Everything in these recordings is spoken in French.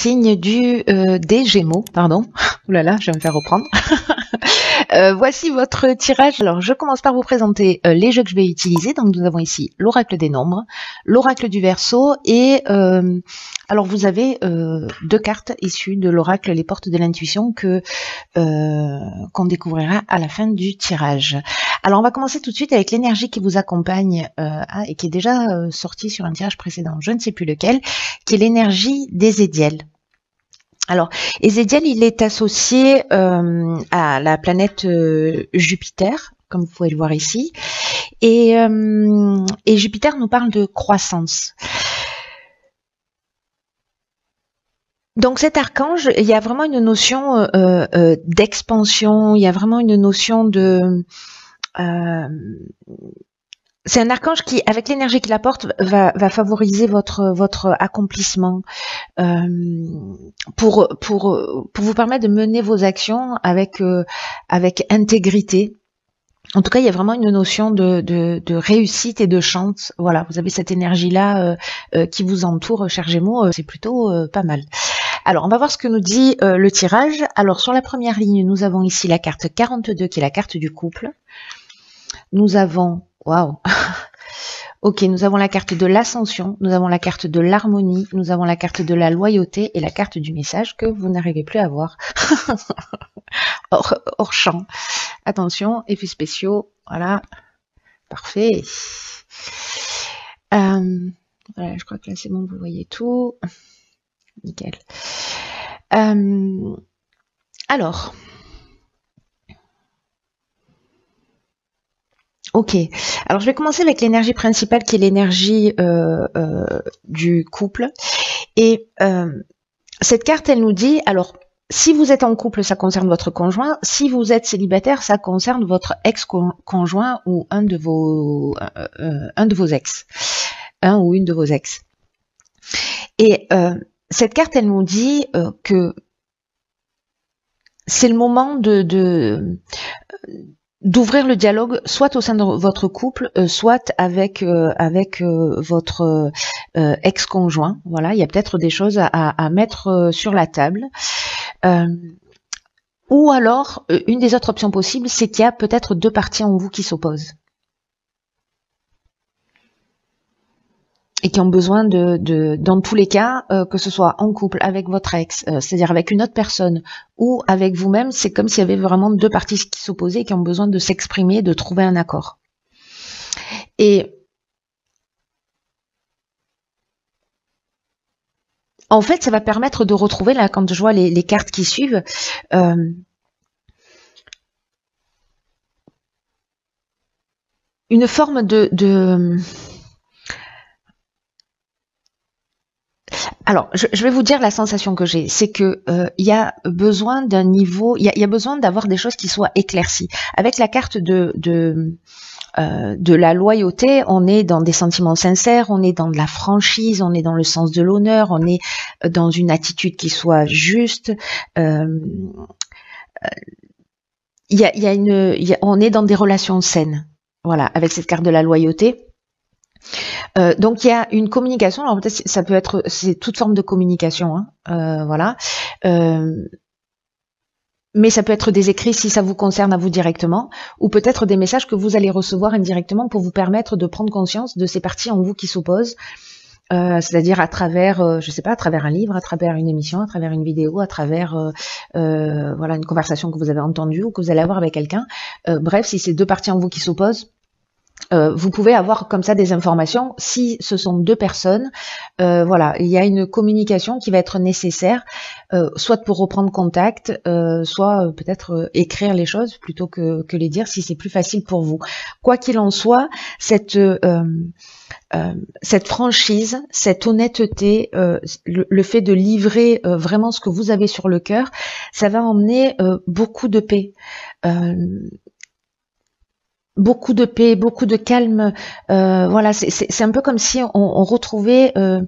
signe des Gémeaux, pardon. Ouh là là, je vais me faire reprendre. Voici votre tirage. Alors, je commence par vous présenter les jeux que je vais utiliser. Donc, nous avons ici l'oracle des nombres, l'oracle du Verseau et alors vous avez deux cartes issues de l'oracle Les Portes de l'Intuition qu'on découvrira à la fin du tirage. Alors, on va commencer tout de suite avec l'énergie qui vous accompagne et qui est déjà sortie sur un tirage précédent, je ne sais plus lequel, qui est l'énergie d'Ézédiel. Alors, Ézédiel, il est associé à la planète Jupiter, comme vous pouvez le voir ici, et Jupiter nous parle de croissance. Donc cet archange, il y a vraiment une notion d'expansion, il y a vraiment une notion de... c'est un archange qui, avec l'énergie qu'il apporte, va favoriser votre accomplissement pour vous permettre de mener vos actions avec intégrité. En tout cas, il y a vraiment une notion de réussite et de chance. Voilà, vous avez cette énergie-là qui vous entoure, chers Gémeaux, c'est plutôt pas mal. Alors, on va voir ce que nous dit le tirage. Alors, sur la première ligne, nous avons ici la carte 42, qui est la carte du couple. Nous avons... Waouh. Ok, nous avons la carte de l'ascension, nous avons la carte de l'harmonie, nous avons la carte de la loyauté et la carte du message que vous n'arrivez plus à voir. hors champ. Attention, effets spéciaux, voilà. Parfait. Voilà, je crois que là c'est bon, vous voyez tout. Nickel. Alors... Ok, alors je vais commencer avec l'énergie principale qui est l'énergie du couple. Et cette carte, elle nous dit, alors si vous êtes en couple, ça concerne votre conjoint. Si vous êtes célibataire, ça concerne votre ex-conjoint ou un de vos ex. Un ou une de vos ex. Et cette carte, elle nous dit que c'est le moment d'ouvrir le dialogue, soit au sein de votre couple, soit avec votre ex-conjoint. Voilà, il y a peut-être des choses à mettre sur la table. Ou alors, une des autres options possibles, c'est qu'il y a peut-être deux parties en vous qui s'opposent. Et qui ont besoin dans tous les cas, que ce soit en couple avec votre ex, c'est-à-dire avec une autre personne ou avec vous-même, c'est comme s'il y avait vraiment deux parties qui s'opposaient et qui ont besoin de s'exprimer, de trouver un accord. Et en fait, ça va permettre de retrouver, là, quand je vois les cartes qui suivent, une forme Alors, je vais vous dire la sensation que j'ai, c'est que il y a besoin d'un niveau, il y a besoin d'avoir des choses qui soient éclaircies. Avec la carte de la loyauté, on est dans des sentiments sincères, on est dans de la franchise, on est dans le sens de l'honneur, on est dans une attitude qui soit juste. On est dans des relations saines. Voilà, avec cette carte de la loyauté. Donc il y a une communication, alors peut-être ça peut être, c'est toute forme de communication, hein, voilà, mais ça peut être des écrits si ça vous concerne à vous directement, ou peut-être des messages que vous allez recevoir indirectement pour vous permettre de prendre conscience de ces parties en vous qui s'opposent, c'est-à-dire à travers, je sais pas, à travers un livre, à travers une émission, à travers une vidéo, à travers voilà, une conversation que vous avez entendue ou que vous allez avoir avec quelqu'un. Bref, si c'est deux parties en vous qui s'opposent, vous pouvez avoir comme ça des informations. Si ce sont deux personnes, voilà, il y a une communication qui va être nécessaire, soit pour reprendre contact, soit peut-être écrire les choses plutôt que les dire si c'est plus facile pour vous. Quoi qu'il en soit, cette franchise, cette honnêteté, le fait de livrer vraiment ce que vous avez sur le cœur, ça va emmener beaucoup de paix. Beaucoup de paix, beaucoup de calme. Voilà, c'est un peu comme si on retrouvait,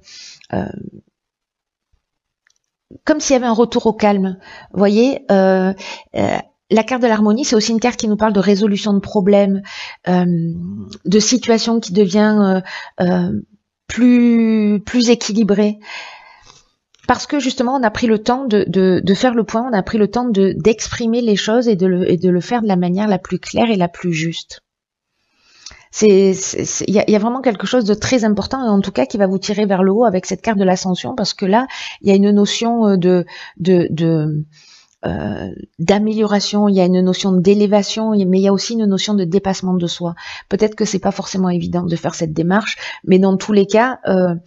comme s'il y avait un retour au calme. Vous voyez, la carte de l'harmonie, c'est aussi une carte qui nous parle de résolution de problèmes, de situation qui devient plus équilibrée. parce que justement on a pris le temps de faire le point, on a pris le temps d'exprimer les choses et de le faire de la manière la plus claire et la plus juste. Il y a vraiment quelque chose de très important, et en tout cas qui va vous tirer vers le haut avec cette carte de l'ascension, parce que là il y a une notion d'amélioration, il y a une notion d'élévation, mais il y a aussi une notion de dépassement de soi. Peut-être que c'est pas forcément évident de faire cette démarche, mais dans tous les cas,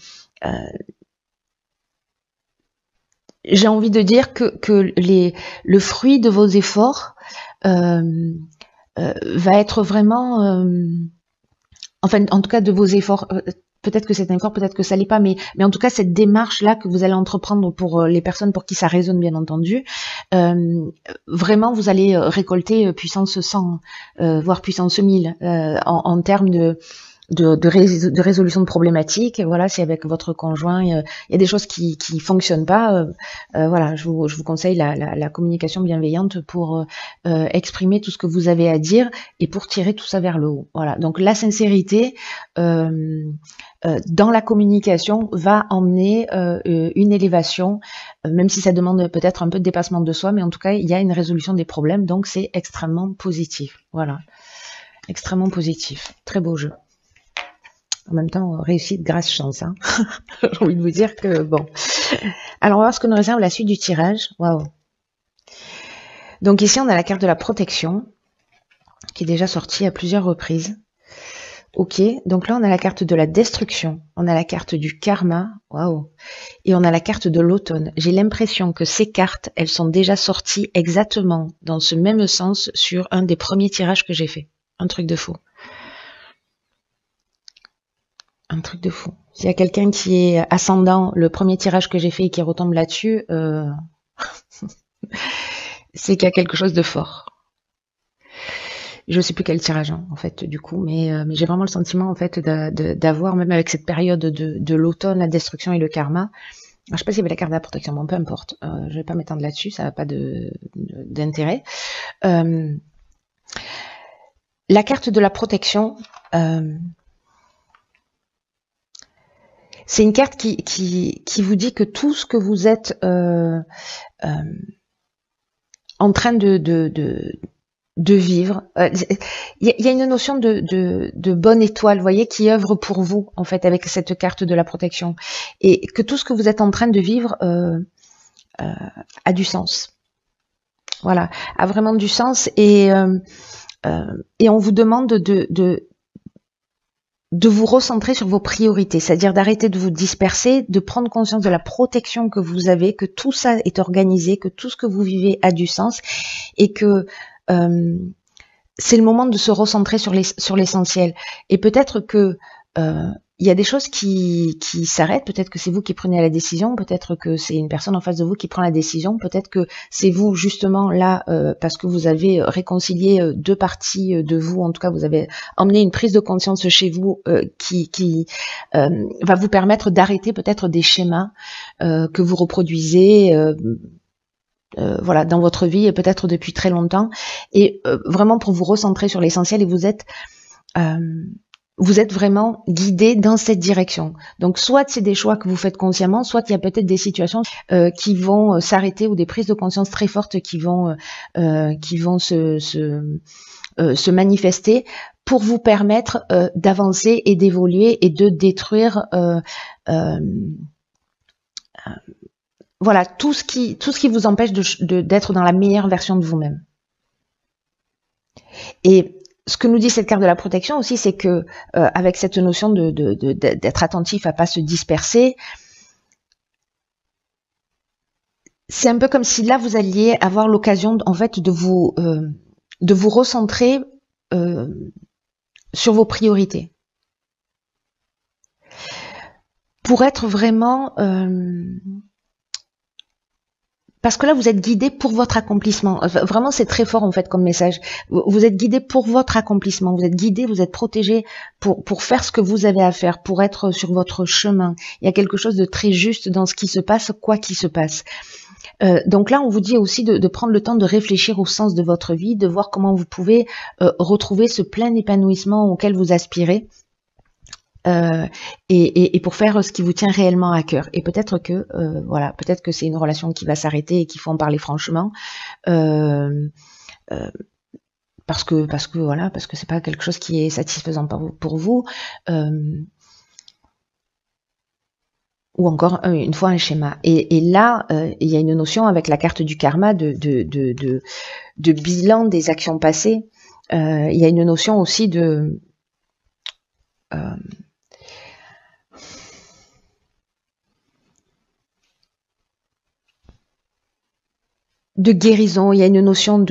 j'ai envie de dire que le fruit de vos efforts va être vraiment, enfin, en tout cas de vos efforts, peut-être que c'est un effort, peut-être que ça l'est pas, mais en tout cas cette démarche-là que vous allez entreprendre pour les personnes pour qui ça résonne, bien entendu, vraiment vous allez récolter puissance 100, voire puissance 1000 en termes de résolution de problématiques. Voilà, si avec votre conjoint il y a des choses qui fonctionnent pas, voilà, je vous conseille la communication bienveillante pour exprimer tout ce que vous avez à dire et pour tirer tout ça vers le haut. Voilà, donc la sincérité dans la communication va emmener une élévation, même si ça demande peut-être un peu de dépassement de soi, mais en tout cas il y a une résolution des problèmes, donc c'est extrêmement positif. Voilà, extrêmement positif. Très beau jeu. En même temps, réussite grâce chance. Hein. J'ai envie de vous dire que bon. Alors on va voir ce que nous réserve la suite du tirage. Waouh. Donc ici on a la carte de la protection qui est déjà sortie à plusieurs reprises. Ok, donc là on a la carte de la destruction, on a la carte du karma, waouh, et on a la carte de l'automne. J'ai l'impression que ces cartes, elles sont déjà sorties exactement dans ce même sens sur un des premiers tirages que j'ai fait. Un truc de fou. Un truc de fou. S'il y a quelqu'un qui est ascendant, le premier tirage que j'ai fait et qui retombe là-dessus, c'est qu'il y a quelque chose de fort. Je sais plus quel tirage, hein, en fait, du coup, mais j'ai vraiment le sentiment, en fait, d'avoir, même avec cette période de l'automne, la destruction et le karma. Alors, je sais pas s'il y avait la carte de la protection, bon, peu importe. Je vais pas m'étendre là-dessus, ça n'a pas d'intérêt. La carte de la protection, c'est une carte qui vous dit que tout ce que vous êtes en train de vivre, il y a une notion de bonne étoile, vous voyez, qui œuvre pour vous, en fait, avec cette carte de la protection. Et que tout ce que vous êtes en train de vivre a du sens. Voilà, a vraiment du sens. Et on vous demande de vous recentrer sur vos priorités, c'est-à-dire d'arrêter de vous disperser, de prendre conscience de la protection que vous avez, que tout ça est organisé, que tout ce que vous vivez a du sens, et que c'est le moment de se recentrer sur l'essentiel. Et peut-être que il y a des choses qui s'arrêtent, peut-être que c'est vous qui prenez la décision, peut-être que c'est une personne en face de vous qui prend la décision, peut-être que c'est vous justement là, parce que vous avez réconcilié deux parties de vous, en tout cas vous avez emmené une prise de conscience chez vous qui va vous permettre d'arrêter peut-être des schémas que vous reproduisez voilà, dans votre vie et peut-être depuis très longtemps, et vraiment pour vous recentrer sur l'essentiel, et vous êtes vraiment guidé dans cette direction. Donc soit c'est des choix que vous faites consciemment, soit il y a peut-être des situations qui vont s'arrêter, ou des prises de conscience très fortes qui vont se manifester pour vous permettre d'avancer et d'évoluer et de détruire voilà, tout ce qui vous empêche d'être dans la meilleure version de vous-même. Et ce que nous dit cette carte de la protection aussi, c'est que avec cette notion d'être attentif à pas se disperser, c'est un peu comme si là vous alliez avoir l'occasion en fait de vous recentrer sur vos priorités, pour être vraiment parce que là, vous êtes guidé pour votre accomplissement. Vraiment, c'est très fort en fait comme message. Vous êtes guidé pour votre accomplissement. Vous êtes guidé, vous êtes protégé pour faire ce que vous avez à faire, pour être sur votre chemin. Il y a quelque chose de très juste dans ce qui se passe, quoi qu'il se passe. Donc là, on vous dit aussi de prendre le temps de réfléchir au sens de votre vie, de voir comment vous pouvez retrouver ce plein épanouissement auquel vous aspirez. et pour faire ce qui vous tient réellement à cœur. Et peut-être que voilà, peut-être que c'est une relation qui va s'arrêter et qu'il faut en parler franchement, parce que voilà, parce que c'est pas quelque chose qui est satisfaisant pour vous. Ou encore une fois un schéma. Et là, il y a une notion avec la carte du karma de bilan des actions passées. Il y a une notion aussi de guérison. Il y a une notion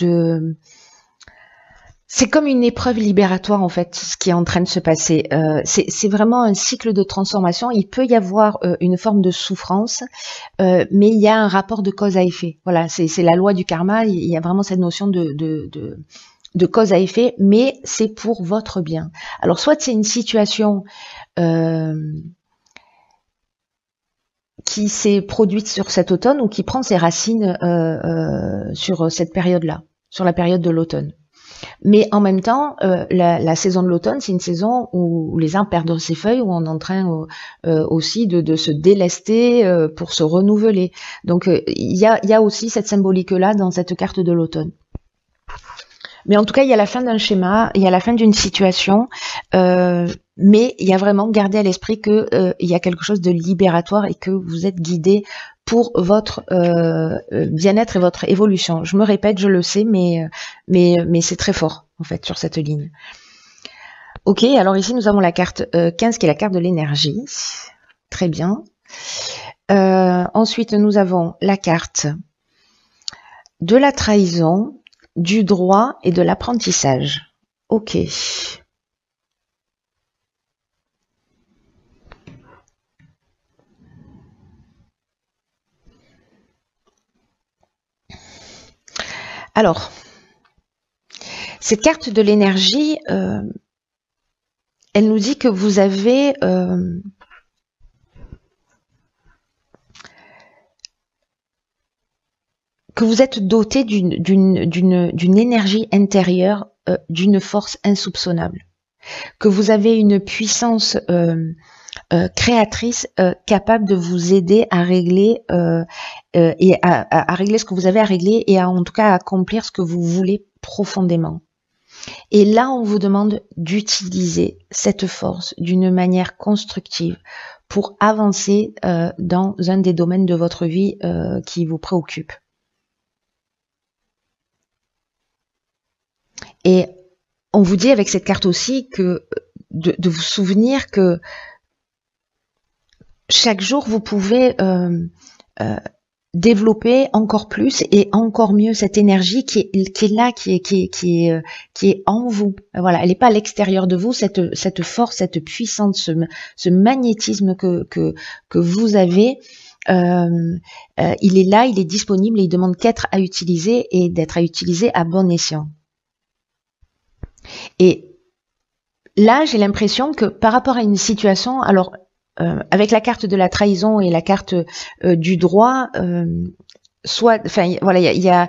c'est comme une épreuve libératoire en fait, ce qui est en train de se passer. C'est vraiment un cycle de transformation. Il peut y avoir une forme de souffrance, mais il y a un rapport de cause à effet. Voilà, c'est la loi du karma. Il y a vraiment cette notion de cause à effet, mais c'est pour votre bien. Alors soit c'est une situation qui s'est produite sur cet automne ou qui prend ses racines sur cette période-là, sur la période de l'automne. Mais en même temps, la saison de l'automne, c'est une saison où les arbres perdent ses feuilles, où on est en train aussi de se délester pour se renouveler. Donc il y a aussi cette symbolique-là dans cette carte de l'automne. Mais en tout cas, il y a la fin d'un schéma, il y a la fin d'une situation, mais il y a vraiment gardé à l'esprit que il y a quelque chose de libératoire et que vous êtes guidé pour votre bien-être et votre évolution. Je me répète, je le sais, mais c'est très fort en fait sur cette ligne. Ok, alors ici nous avons la carte 15 qui est la carte de l'énergie. Très bien. Ensuite nous avons la carte de la trahison, du droit et de l'apprentissage. Ok. Alors, cette carte de l'énergie, elle nous dit que vous avez que vous êtes doté d'une énergie intérieure, d'une force insoupçonnable, que vous avez une puissance créatrice capable de vous aider à régler et à régler ce que vous avez à régler et en tout cas à accomplir ce que vous voulez profondément. Et là, on vous demande d'utiliser cette force d'une manière constructive pour avancer dans un des domaines de votre vie qui vous préoccupe. Et on vous dit avec cette carte aussi que de vous souvenir que chaque jour, vous pouvez développer encore plus et encore mieux cette énergie qui est là, qui est en vous. Voilà, elle n'est pas à l'extérieur de vous, cette force, cette puissance, ce magnétisme que vous avez. Il est là, il est disponible et il demande qu'être à utiliser et d'être à utiliser à bon escient. Et là, j'ai l'impression que par rapport à une situation, alors avec la carte de la trahison et la carte du droit, voilà, il y a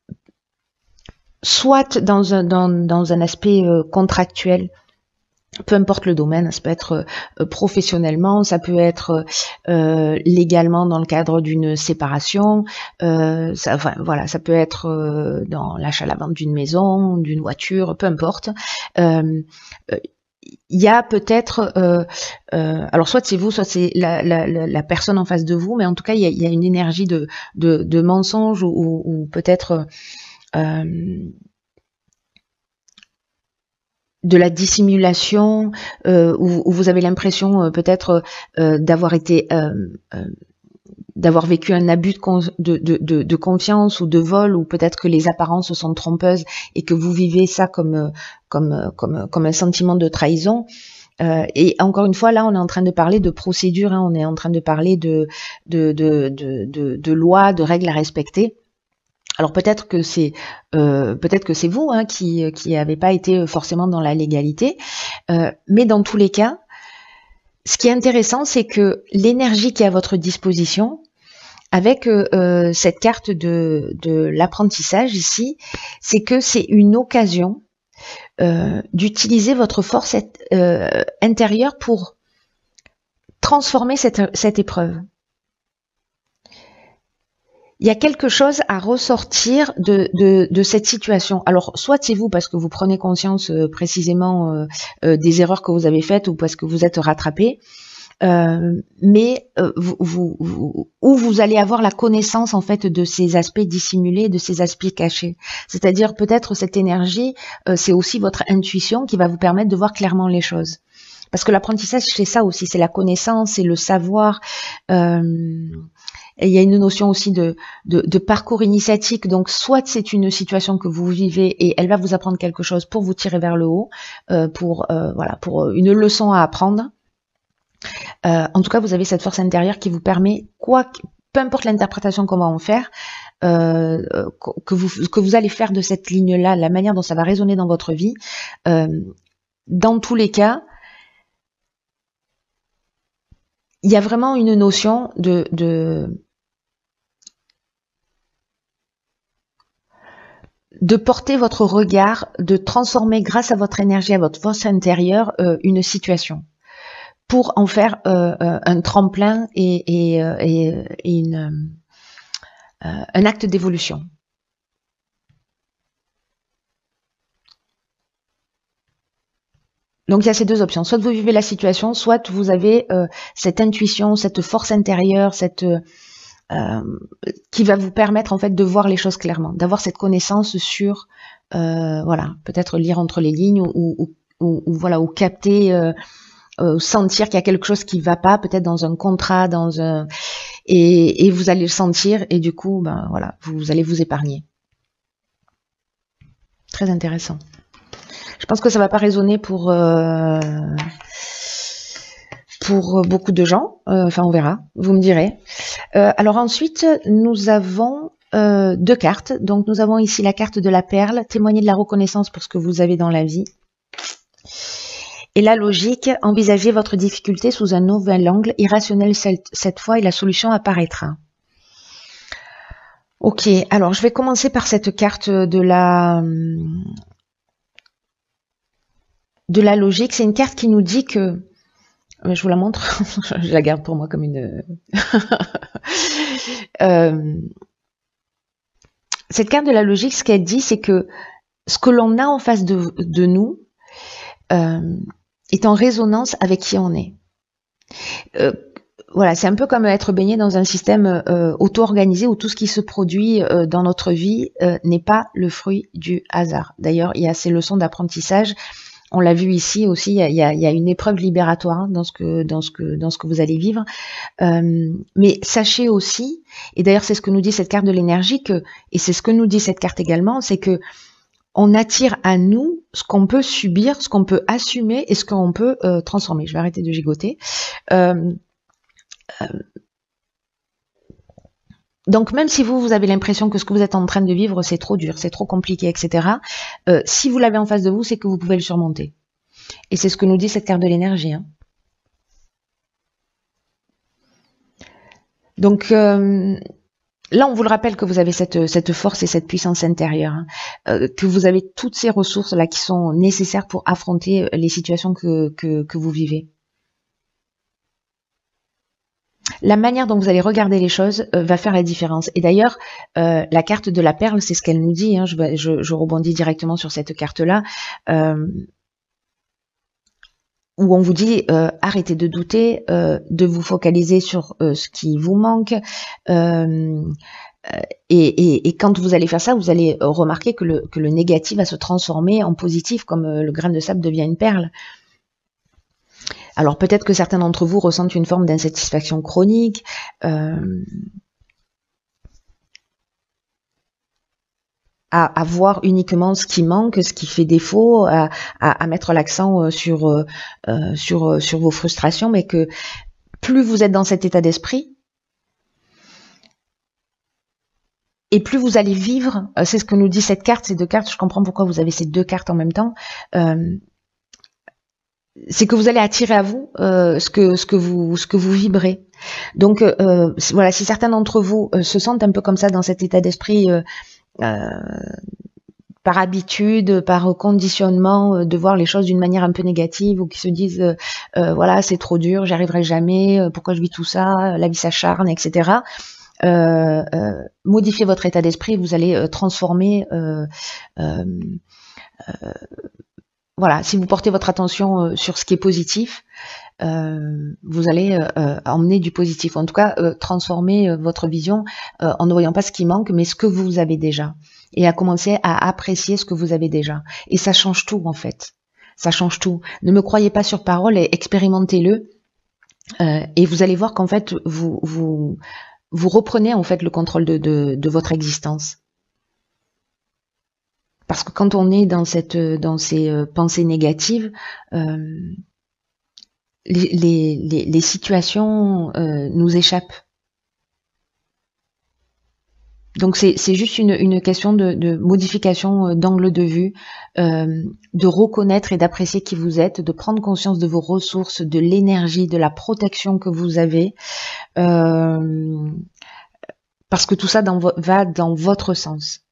soit dans un aspect contractuel, peu importe le domaine, ça peut être professionnellement, ça peut être légalement dans le cadre d'une séparation, voilà, ça peut être dans l'achat-la-vente d'une maison, d'une voiture, peu importe. Il y a peut-être, alors soit c'est vous, soit c'est la personne en face de vous, mais en tout cas il y a une énergie de mensonge ou peut-être de la dissimulation, où vous avez l'impression peut-être d'avoir été d'avoir vécu un abus de confiance ou de vol, ou peut-être que les apparences sont trompeuses et que vous vivez ça comme un sentiment de trahison. Et encore une fois, là, on est en train de parler de procédure, hein, on est en train de parler de lois, de règles à respecter. Alors peut-être que c'est vous hein, qui n'avez pas été forcément dans la légalité, mais dans tous les cas, ce qui est intéressant, c'est que l'énergie qui est à votre disposition, avec cette carte de l'apprentissage ici, c'est que c'est une occasion d'utiliser votre force intérieure pour transformer cette épreuve. Il y a quelque chose à ressortir de cette situation. Alors, soit c'est vous parce que vous prenez conscience précisément des erreurs que vous avez faites ou parce que vous êtes rattrapé, mais vous allez avoir la connaissance en fait de ces aspects dissimulés, de ces aspects cachés. C'est-à-dire peut-être cette énergie, c'est aussi votre intuition qui va vous permettre de voir clairement les choses. Parce que l'apprentissage, c'est ça aussi, c'est la connaissance, c'est le savoir. Et il y a une notion aussi de parcours initiatique. Donc, soit c'est une situation que vous vivez et elle va vous apprendre quelque chose pour vous tirer vers le haut, pour une leçon à apprendre. En tout cas, vous avez cette force intérieure qui vous permet, peu importe l'interprétation qu'on va en faire, que vous allez faire de cette ligne-là, la manière dont ça va résonner dans votre vie, dans tous les cas, il y a vraiment une notion de porter votre regard, de transformer grâce à votre énergie, à votre force intérieure, une situation, pour en faire un tremplin et un acte d'évolution. Donc il y a ces deux options, soit vous vivez la situation, soit vous avez cette intuition, cette force intérieure, qui va vous permettre en fait de voir les choses clairement, d'avoir cette connaissance sur, peut-être lire entre les lignes ou capter, sentir qu'il y a quelque chose qui va pas, peut-être dans un contrat, et vous allez le sentir et du coup, vous allez vous épargner. Très intéressant. Je pense que ça va pas résonner pour beaucoup de gens. Enfin, on verra. Vous me direz. Alors ensuite, nous avons deux cartes. Donc, nous avons ici la carte de la perle, témoigner de la reconnaissance pour ce que vous avez dans la vie. Et la logique, envisagez votre difficulté sous un nouvel angle, irrationnel cette fois, et la solution apparaîtra. Ok, alors je vais commencer par cette carte de la logique. C'est une carte qui nous dit que, je vous la montre, je la garde pour moi comme une... Cette carte de la logique, ce qu'elle dit, c'est que ce que l'on a en face de nous est en résonance avec qui on est. Voilà, c'est un peu comme être baigné dans un système auto-organisé où tout ce qui se produit dans notre vie n'est pas le fruit du hasard. D'ailleurs, il y a ces leçons d'apprentissage. On l'a vu ici aussi, il y a une épreuve libératoire dans ce que vous allez vivre. Mais sachez aussi, et d'ailleurs c'est ce que nous dit cette carte de l'énergie, et c'est ce que nous dit cette carte également, c'est que on attire à nous ce qu'on peut subir, ce qu'on peut assumer et ce qu'on peut transformer. Je vais arrêter de gigoter. Donc même si vous avez l'impression que ce que vous êtes en train de vivre, c'est trop dur, c'est trop compliqué, etc. Si vous l'avez en face de vous, c'est que vous pouvez le surmonter. Et c'est ce que nous dit cette carte de l'énergie. Hein. Donc là, on vous le rappelle que vous avez cette force et cette puissance intérieure, hein, que vous avez toutes ces ressources là qui sont nécessaires pour affronter les situations que vous vivez. La manière dont vous allez regarder les choses va faire la différence. Et d'ailleurs, la carte de la perle, c'est ce qu'elle nous dit. Hein, je rebondis directement sur cette carte-là, où on vous dit arrêtez de douter, de vous focaliser sur ce qui vous manque. Et quand vous allez faire ça, vous allez remarquer que le négatif va se transformer en positif, comme le grain de sable devient une perle. Alors peut-être que certains d'entre vous ressentent une forme d'insatisfaction chronique, à voir uniquement ce qui manque, ce qui fait défaut, à mettre l'accent sur vos frustrations, mais que plus vous êtes dans cet état d'esprit, et plus vous allez vivre, c'est ce que nous dit cette carte, ces deux cartes, je comprends pourquoi vous avez ces deux cartes en même temps, c'est que vous allez attirer à vous ce que vous vibrez. Donc voilà, si certains d'entre vous se sentent un peu comme ça dans cet état d'esprit par habitude, par conditionnement, de voir les choses d'une manière un peu négative, ou qui se disent voilà, c'est trop dur, j'y arriverai jamais, pourquoi je vis tout ça, la vie s'acharne, etc. Modifiez votre état d'esprit, vous allez transformer. Voilà, si vous portez votre attention sur ce qui est positif, vous allez emmener du positif. En tout cas, transformer votre vision en ne voyant pas ce qui manque, mais ce que vous avez déjà. Et à commencer à apprécier ce que vous avez déjà. Et ça change tout, en fait. Ça change tout. Ne me croyez pas sur parole et expérimentez-le. Et vous allez voir qu'en fait, vous reprenez en fait le contrôle de votre existence. Parce que quand on est dans ces pensées négatives, les situations nous échappent. Donc c'est juste une question de modification d'angle de vue, de reconnaître et d'apprécier qui vous êtes, de prendre conscience de vos ressources, de l'énergie, de la protection que vous avez, parce que tout ça va dans votre sens.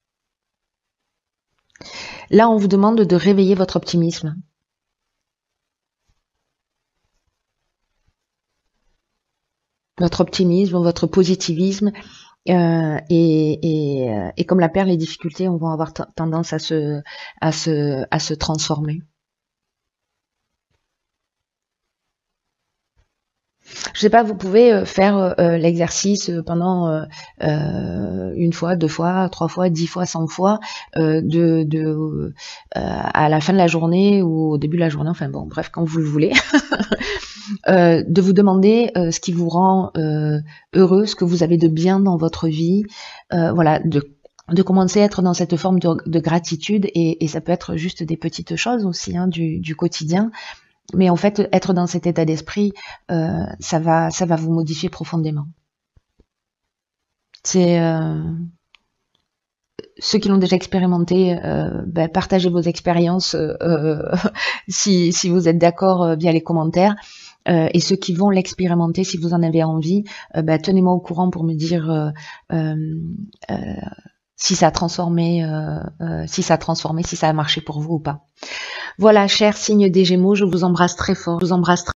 Là, on vous demande de réveiller votre optimisme. Votre optimisme, votre positivisme. Et comme la perle, les difficultés vont avoir tendance à se transformer. Je sais pas, vous pouvez faire l'exercice pendant une fois, 2 fois, 3 fois, 10 fois, 100 fois, à la fin de la journée ou au début de la journée, enfin bon, bref, quand vous le voulez, de vous demander ce qui vous rend heureux, ce que vous avez de bien dans votre vie, voilà, de commencer à être dans cette forme de gratitude, et ça peut être juste des petites choses aussi, hein, du quotidien. Mais en fait, être dans cet état d'esprit, ça va vous modifier profondément. C'est ceux qui l'ont déjà expérimenté, partagez vos expériences si vous êtes d'accord via les commentaires. Et ceux qui vont l'expérimenter, si vous en avez envie, tenez-moi au courant pour me dire si ça a transformé, si ça a marché pour vous ou pas. Voilà, chers signes des Gémeaux, je vous embrasse très fort. Je vous embrasse très